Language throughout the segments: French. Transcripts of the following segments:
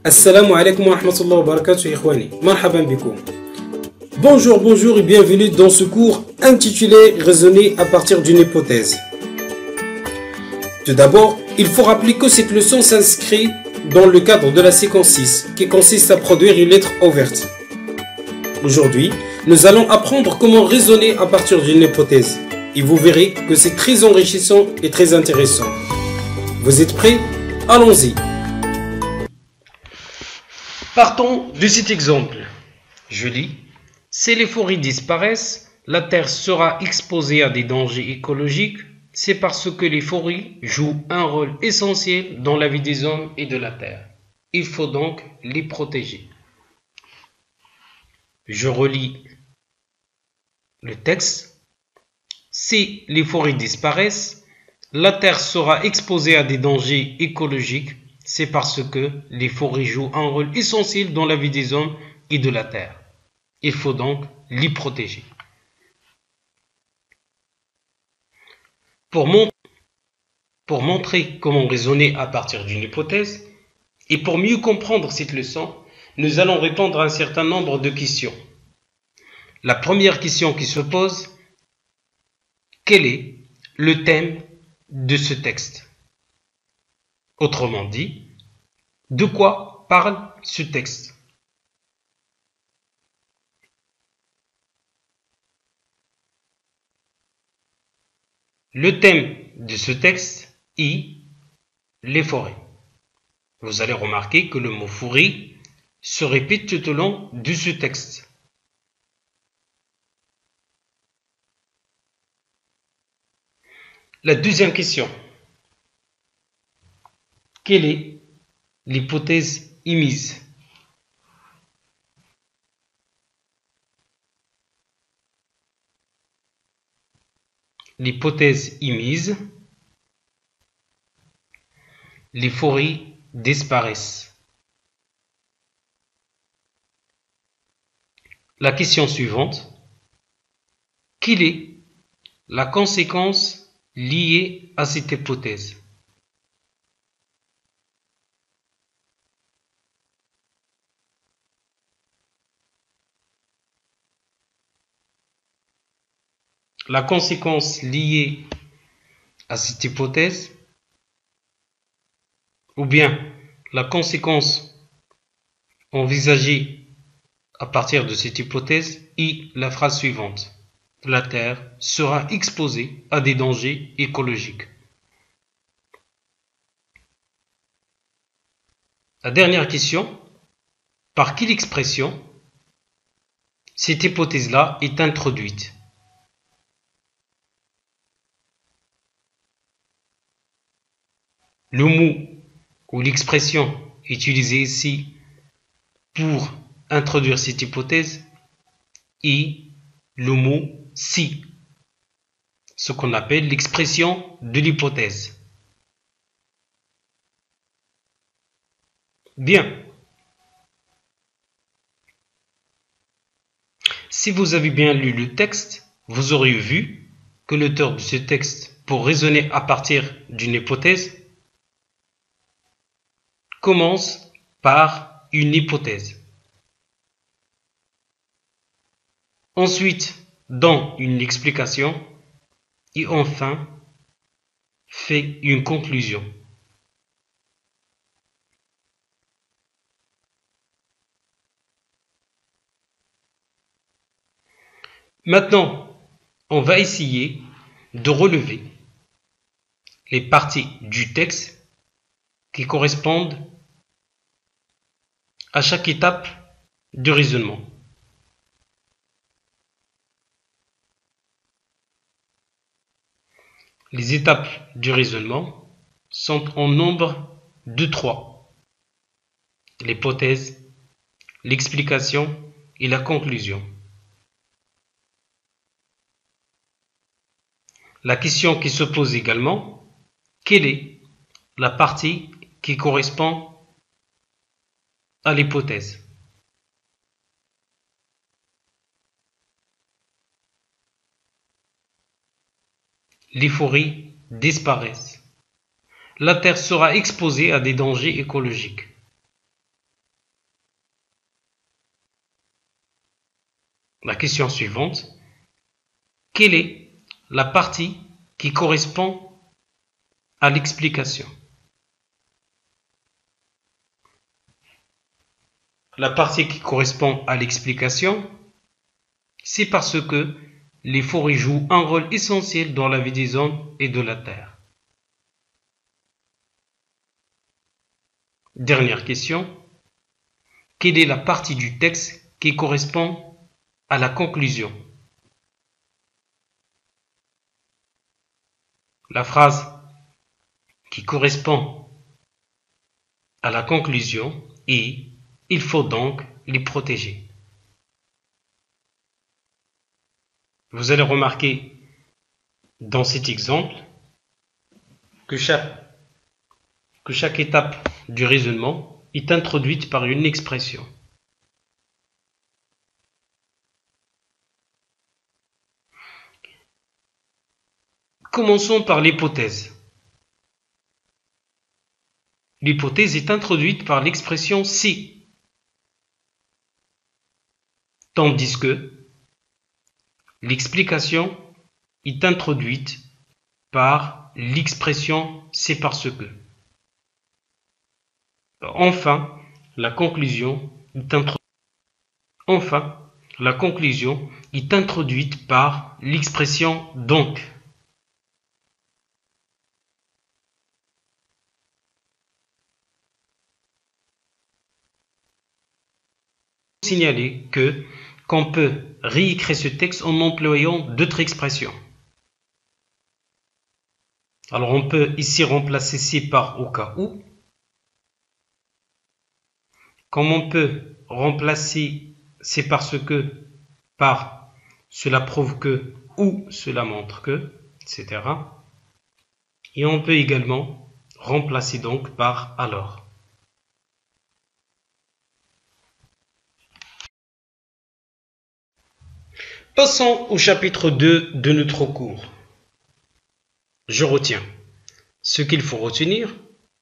Assalamu alaikum wa rahmatullahi wa barakatuh, ikhwani. Marhaban bikoum. Bonjour et bienvenue dans ce cours intitulé Raisonner à partir d'une hypothèse. Tout d'abord, il faut rappeler que cette leçon s'inscrit dans le cadre de la séquence 6 qui consiste à produire une lettre ouverte. Aujourd'hui, nous allons apprendre comment raisonner à partir d'une hypothèse et vous verrez que c'est très enrichissant et très intéressant. Vous êtes prêts? Allons-y. Partons de cet exemple. Je lis. Si les forêts disparaissent, la Terre sera exposée à des dangers écologiques. C'est parce que les forêts jouent un rôle essentiel dans la vie des hommes et de la Terre. Il faut donc les protéger. Je relis le texte. Si les forêts disparaissent, la Terre sera exposée à des dangers écologiques. C'est parce que les forêts jouent un rôle essentiel dans la vie des hommes et de la Terre. Il faut donc les protéger. Pour montrer comment raisonner à partir d'une hypothèse, et pour mieux comprendre cette leçon, nous allons répondre à un certain nombre de questions. La première question qui se pose, quel est le thème de ce texte? Autrement dit, de quoi parle ce texte? Le thème de ce texte est les forêts. Vous allez remarquer que le mot forêt se répète tout au long de ce texte. La deuxième question. Quelle est l'hypothèse émise? L'hypothèse émise, les forêts disparaissent. La question suivante, quelle est la conséquence liée à cette hypothèse? La conséquence liée à cette hypothèse, ou bien la conséquence envisagée à partir de cette hypothèse est la phrase suivante. La Terre sera exposée à des dangers écologiques. La dernière question, par quelle expression cette hypothèse-là est introduite? Le mot ou l'expression utilisée ici pour introduire cette hypothèse est le mot si, ce qu'on appelle l'expression de l'hypothèse. Bien. Si vous avez bien lu le texte, vous aurez vu que l'auteur de ce texte, pour raisonner à partir d'une hypothèse, commence par une hypothèse. Ensuite, donne une explication et enfin, fait une conclusion. Maintenant, on va essayer de relever les parties du texte qui correspondent à chaque étape du raisonnement. Les étapes du raisonnement sont en nombre de 3. L'hypothèse, l'explication et la conclusion. La question qui se pose également, quelle est la partie qui correspond à l'hypothèse? Les forêts disparaissent. La Terre sera exposée à des dangers écologiques. la question suivante. Quelle est la partie qui correspond à l'explication? La partie qui correspond à l'explication, c'est parce que les forêts jouent un rôle essentiel dans la vie des hommes et de la Terre. Dernière question. Quelle est la partie du texte qui correspond à la conclusion? La phrase qui correspond à la conclusion est « Il faut donc les protéger ». Vous allez remarquer dans cet exemple que chaque étape du raisonnement est introduite par une expression. Commençons par l'hypothèse. L'hypothèse est introduite par l'expression « si », tandis que l'explication est introduite par l'expression « c'est parce que ». Enfin, la conclusion est introduite par l'expression « donc ». Signaler qu'on peut réécrire ce texte en employant d'autres expressions. Alors on peut ici remplacer c'est par au cas où. Comme on peut remplacer c'est parce que par cela prouve que ou cela montre que, etc. Et on peut également remplacer donc par alors. Passons au chapitre 2 de notre cours. Je retiens. Ce qu'il faut retenir,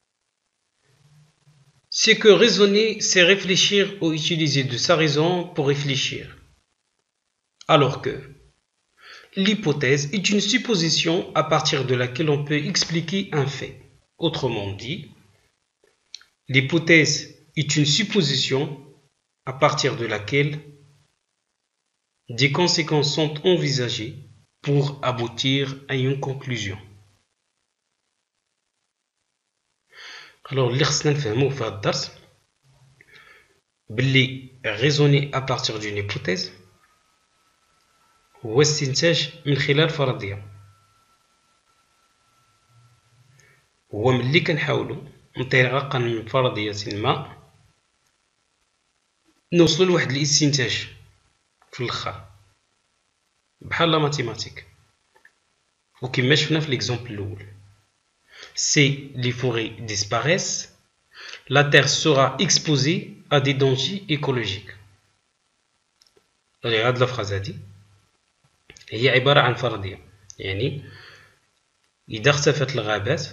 c'est que raisonner, c'est réfléchir ou utiliser de sa raison pour réfléchir. Alors que l'hypothèse est une supposition à partir de laquelle on peut expliquer un fait. Autrement dit, l'hypothèse est une supposition à partir de laquelle des conséquences sont envisagées pour aboutir à une conclusion. Alors, اللي خصنا نفهمو في هذا الدرس باللي raisonner à partir d'une hypothèse هو استنتاج من خلال فرضية. هو ملي كنحاولو من طريقة من فرضية ما نوصلو لواحد الاستنتاج في الاخر بحال لا ماتيماتيك. وكما شفنا في ليكزامبل الاول si les forêts disparaissent, la terre sera exposée à des dangers écologiques. هذه الفرازة هذه هي عبارة عن فرضية، يعني إذا اختفت الغابات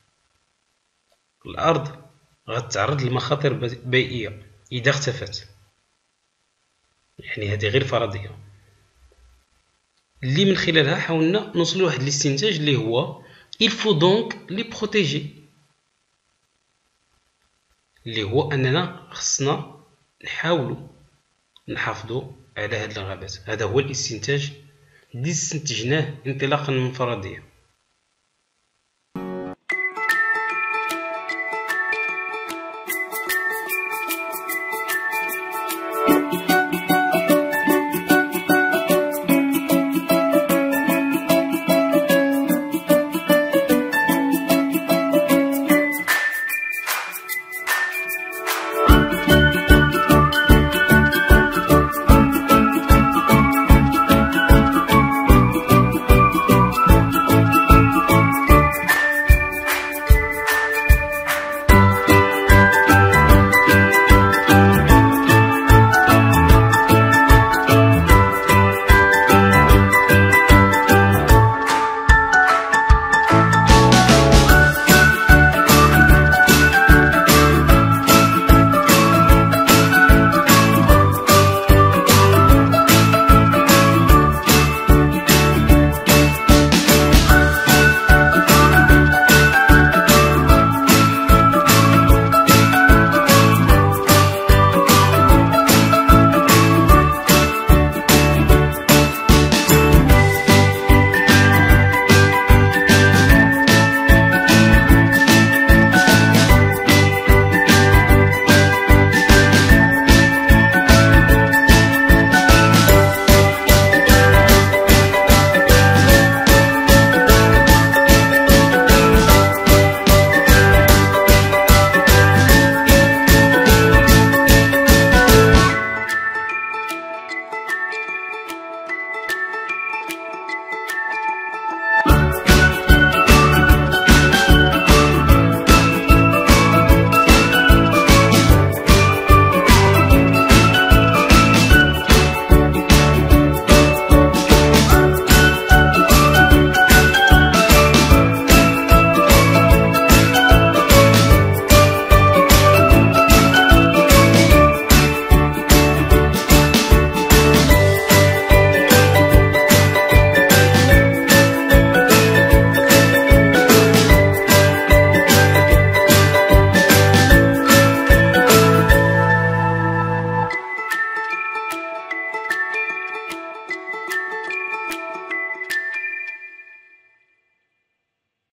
الأرض غتتعرض لمخاطر بيئية إذا اختفت. يعني هذه غير فرضية اللي من خلالها حاولنا نوصل لواحد الاستنتاج اللي هو il faut donc les protéger، اللي هو أننا خصنا نحاولوا نحافظوا على هاد الغابات. هذا هو الاستنتاج اللي استنتجناه انطلاقا من فرضية.